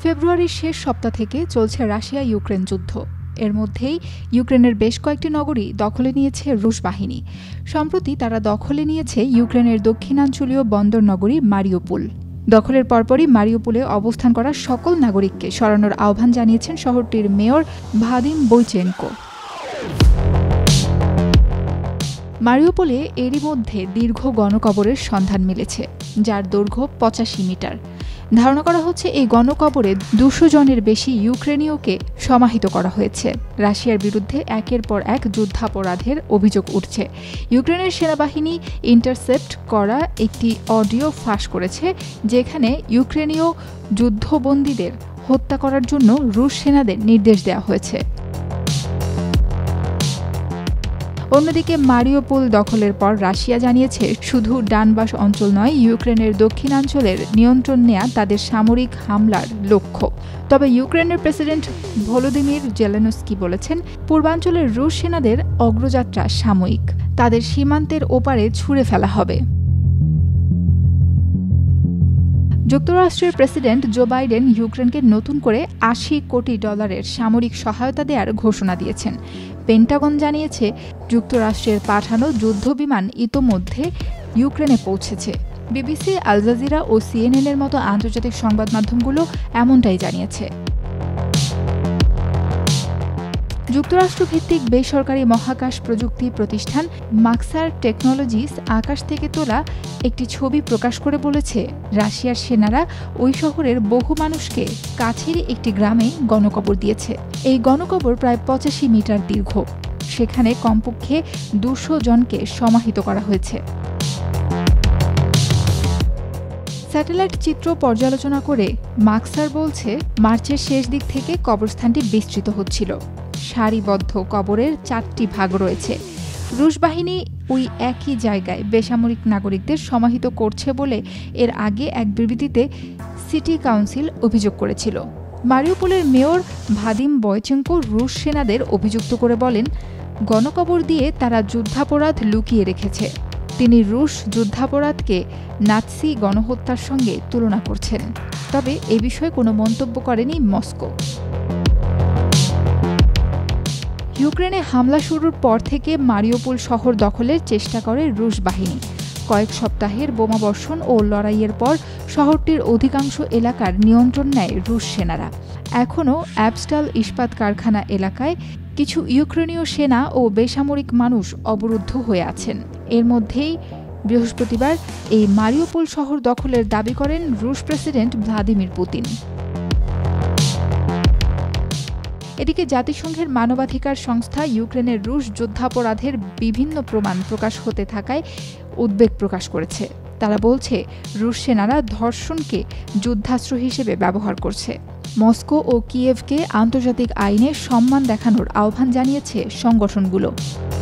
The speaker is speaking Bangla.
ফেব্রুয়ারির শেষ সপ্তাহ থেকে চলছে রাশিয়া ইউক্রেন যুদ্ধ। এর মধ্যেই ইউক্রেনের বেশ কয়েকটি নগরী দখলে নিয়েছে রুশ বাহিনী। সম্প্রতি তারা দখলে নিয়েছে ইউক্রেনের দক্ষিণাঞ্চলীয় বন্দর নগরী মারিউপোল। দখলের পরপরই মারিউপোলে অবস্থান করা সকল নাগরিককে সরানোর আহ্বান জানিয়েছেন শহরটির মেয়র ভাদিম বইচেনকো। মারিউপোলে এরই মধ্যে দীর্ঘ গণকবরের সন্ধান মিলেছে, যার দৈর্ঘ্য 85 মিটার। ধারণা করা হচ্ছে এই গণকবরে 200 জনের বেশি ইউক্রেনীয়কে সমাহিত করা হয়েছে। রাশিয়ার বিরুদ্ধে একের পর এক যুদ্ধাপরাধের অভিযোগ উঠছে। ইউক্রেনের সেনাবাহিনী ইন্টারসেপ্ট করা একটি অডিও ফাঁস করেছে, যেখানে ইউক্রেনীয় যুদ্ধবন্দীদের হত্যা করার জন্য রুশ সেনাদের নির্দেশ দেওয়া হয়েছে। অন্যদিকে মারিউপোল দখলের পর রাশিয়া জানিয়েছে শুধু ডানবাস অঞ্চল নয়, ইউক্রেনের দক্ষিণাঞ্চলের নিয়ন্ত্রণ নেয়া তাদের সামরিক হামলার লক্ষ্য। তবে ইউক্রেনের প্রেসিডেন্ট ভলোদিমির জেলেনস্কি বলেছেন, পূর্বাঞ্চলের রুশ সেনাদের অগ্রযাত্রা সাময়িক, তাদের সীমান্তের ওপারে ছুঁড়ে ফেলা হবে। যুক্তরাষ্ট্রের প্রেসিডেন্ট জো বাইডেন ইউক্রেনকে নতুন করে $80 কোটি সামরিক সহায়তা দেওয়ার ঘোষণা দিয়েছেন। পেন্টাগন জানিয়েছে, যুক্তরাষ্ট্রের পাঠানো যুদ্ধবিমান ইতোমধ্যে ইউক্রেনে পৌঁছেছে। বিবিসি, আল জাজিরা ও সিএনএনের মতো আন্তর্জাতিক সংবাদ মাধ্যমগুলো এমনটাই জানিয়েছে। যুক্তরাষ্ট্রভিত্তিক বেসরকারি মহাকাশ প্রযুক্তি প্রতিষ্ঠান মাক্সার টেকনোলজিস আকাশ থেকে তোলা একটি ছবি প্রকাশ করে বলেছে, রাশিয়ার সেনারা ওই শহরের বহু মানুষকে কাছেরই একটি গ্রামে গণকবর দিয়েছে। এই গণকবর প্রায় 85 মিটার দীর্ঘ। সেখানে কমপক্ষে 200 জনকে সমাহিত করা হয়েছে। স্যাটেলাইট চিত্র পর্যালোচনা করে মাক্সার বলছে, মার্চের শেষ দিক থেকে কবরস্থানটি বিস্তৃত হচ্ছিল। সারিবদ্ধ কবরের 4টি ভাগ রয়েছে। রুশ বাহিনী ওই একই জায়গায় বেসামরিক নাগরিকদের সমাহিত করছে বলে এর আগে এক বিবৃতিতে সিটি কাউন্সিল অভিযোগ করেছিল। মারিউপোলের মেয়র ভাদিম বইচেনকো রুশ সেনাদের অভিযুক্ত করে বলেন, গণকবর দিয়ে তারা যুদ্ধাপরাধ লুকিয়ে রেখেছে। তিনি রুশ যুদ্ধাপরাধকে নাৎসি গণহত্যার সঙ্গে তুলনা করছেন। তবে এ বিষয়ে কোনো মন্তব্য করেনি মস্কো। ইউক্রেনে হামলা শুরুর পর থেকে মারিউপোল শহর দখলের চেষ্টা করে রুশ বাহিনী। কয়েক সপ্তাহের বোমাবর্ষণ ও লড়াইয়ের পর শহরটির অধিকাংশ এলাকার নিয়ন্ত্রণ নেয় রুশ সেনারা। এখনও অ্যাবস্টাল ইস্পাত কারখানা এলাকায় কিছু ইউক্রেনীয় সেনা ও বেসামরিক মানুষ অবরুদ্ধ হয়ে আছেন। এর মধ্যেই বৃহস্পতিবার এই মারিউপোল শহর দখলের দাবি করেন রুশ প্রেসিডেন্ট ভ্লাদিমির পুতিন। এদিকে জাতিসংঘের মানবাধিকার সংস্থা ইউক্রেনের রুশ যুদ্ধাপরাধের বিভিন্ন প্রমাণ প্রকাশ হতে থাকায় উদ্বেগ প্রকাশ করেছে। তারা বলছে, রুশ সেনারা ধর্ষণকে যুদ্ধাস্ত্র হিসেবে ব্যবহার করছে। মস্কো ও কিয়েভকে আন্তর্জাতিক আইনে সম্মান দেখানোর আহ্বান জানিয়েছে সংগঠনগুলো।